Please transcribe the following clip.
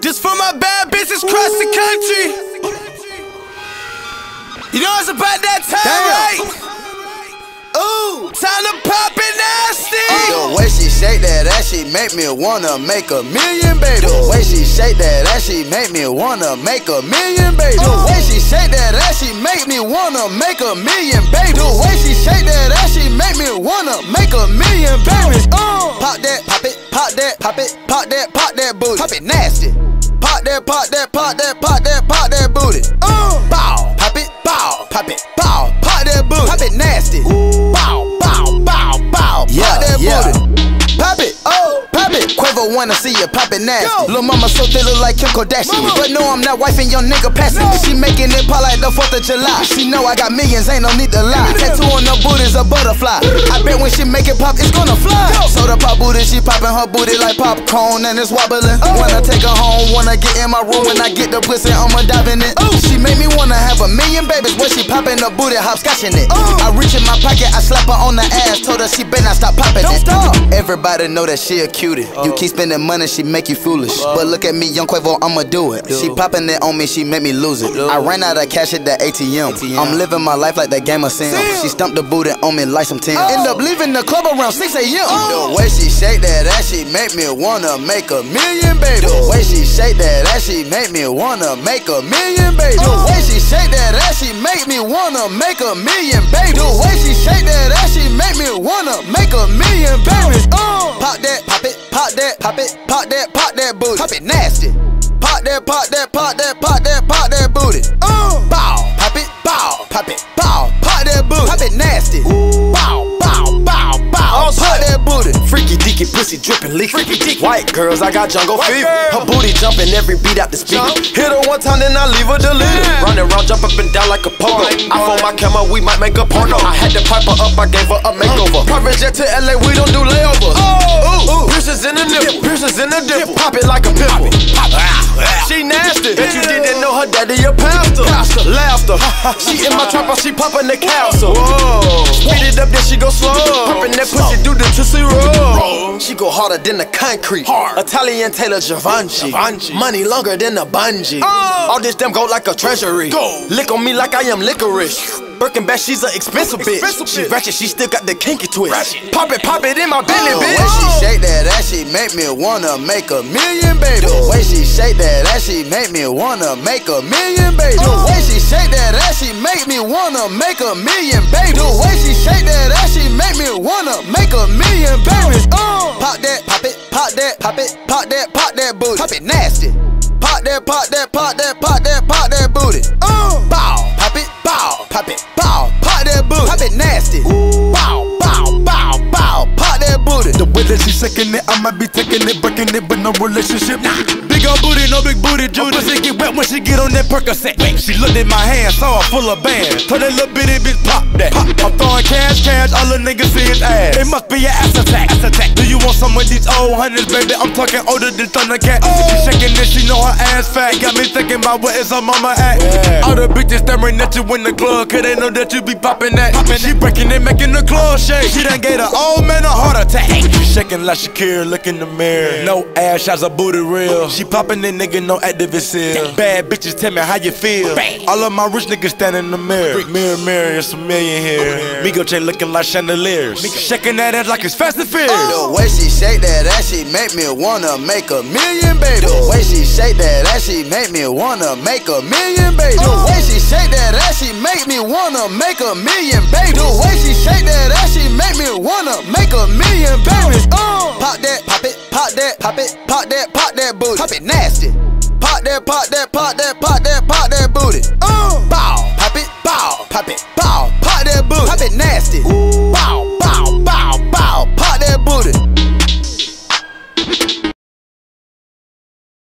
Just for my bad bitches across the country. You know it's about that time, right? Ooh, time to pop it nasty. The way she shake that ass, she make me wanna make a million, baby. The way she shake that ass, she make me wanna make a million, baby. The way she shake that ass, she make me wanna make a million, baby. The way she shake that ass, she make me wanna make a million, baby. Pop that, pop it, pop that, pop it, pop that booty. Pop it nasty. Pop that, pop that, pop that, pop that, pop that booty. Bow, pop it, bow, pop it, bow, pop that booty. Pop it nasty. Bow, bow, bow, bow, pop that booty. Pop it, pop it. Quavo wanna see you pop it nasty. Lil' mama so thick look like Kim Kardashian. But no, I'm not wifing young nigga passing. She making it pop like the 4th of July. She know I got millions, ain't no need to lie. Tattoo on her booty's a butterfly. I bet when she make it pop, it's gonna fly. So the pop booty, she popping her booty like popcorn and it's wobbling. Wanna take her home, wanna get in my room. When I get the pussy, I'ma dive in it. She make me wanna have a million babies when she popping the booty, hopscotching it. I reach in my pocket, I slap her on the ass, told her she better not stop popping it. Everybody know that she a cutie. You keep spending money, she make you foolish. But look at me, young Quavo, I'ma do it. She popping it on me, she make me lose it. I ran out of cash at the ATM. I'm living my life like that game of Sim. She stumped the booty on me like some Tim. End up leaving the club around 6 a.m. The way she shake that ass, she make me wanna make a million, baby. The way she shake that ass, she make me wanna make a million, baby. The way she shake that ass, she make me wanna make a million, baby. The way she shake that ass, she make me wanna make a million, baby. Pop that, pop it, pop that, pop it, pop that, pop that booty. Pop it nasty. Pop that, pop that, pop that, pop that, pop that booty. Bow, pop it, bow, pop it, bow, pop that booty. Pop it nasty. Bow, bow, bow, bow, pop that booty. Freaky deaky pussy dripping leak. White girls, I got jungle fever. Her booty jumping every beat out the speaker. Hit her one time, then I leave her deleted. Round and round, jump up and down like a pogo. I phone my camera, we might make a porno. I had to pipe her up, I gave her a makeover. Private jet to LA, we don't do layovers. Piercings in the nipple, piercings in the dip. Pop it like a pimple. She nasty. Bet you didn't know her daddy a pastor. Laughter. She in my trap, she poppin' the castle. Speed it up, then she go slow. Poppin' that pussy, do the tootsie roll. She go harder than the concrete. Italian Taylor Givenchy. Money longer than a bungee. All this damn gold like a treasury. Lick on me like I am licorice. Birkin back, she's an expensive bitch. She ratchet, she still got the kinky twist. Pop it in my belly, bitch. The way she shake that ass, she make me wanna make a million, baby. The way she shake that ass, she make me wanna make a million, baby. The way she shake that ass, she make me wanna make a million, baby. The way she shake that ass, she make me wanna make a million, baby. Pop that, pop it, pop that, pop it, pop that, pop that booty. Pop it nasty. Pop that, pop that, pop that, pop that, pop that booty. Bow, pop it, bow, pop it, bow, pop that booty. Pop it nasty. Bow, bow, bow, bow, pop that booty. The way that she shaking it, I might be taking it, breaking it, but no relationship. Big old booty, no big booty, Judy. Pussy get wet when she get on that Percocet. She looked at my hand, saw her full of bands. Told that little bitty bitch pop that. I'm throwing cash, all the niggas see is ass. It must be an ass attack. Do you want some of these old hundreds, baby? I'm talking older than Thundercat. She shaking it, she know her ass fat. Got me thinking about where is her mama at. All the bitches staring at you in the club, cause they know that you be popping that. She breaking it, making the club shake. She done gave the old man a heart attack. She shaking like Shakira, look in the mirror. No ass shots, her booty real. She popping it, nigga, no activist here. Bad bitches, tell me how you feel. All of my rich niggas stand in the mirror. Mirror, mirror, it's a million here. Migos chain looking like chandeliers. Shaking that ass like it's Fast and Furious. The way she shake that ass, she make me wanna make a million, baby. The way she shake that ass, she make me wanna make a million, baby. The way she shake that ass, she make me wanna make a million, baby. The way she shake that ass, she make me wanna make a million, baby. Pop that, pop it, pop that, pop it, pop that, pop that booty. Pop it nasty. Pop that, pop that, pop that, pop that, pop that booty. Bow, pop it, bow, pop it, bow.